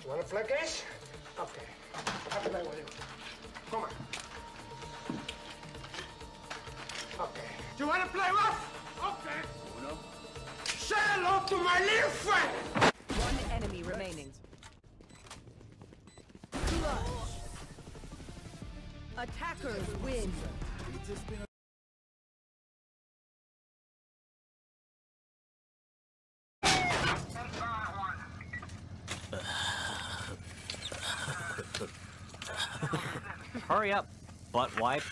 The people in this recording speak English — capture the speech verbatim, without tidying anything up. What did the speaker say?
Want to play games? Okay. I'll play with you. Come on. Okay. Do you want to play rough? Okay. Uno. Say hello to my little friend! One enemy remaining. Clutch. Attackers win. Hurry up, butt wipe.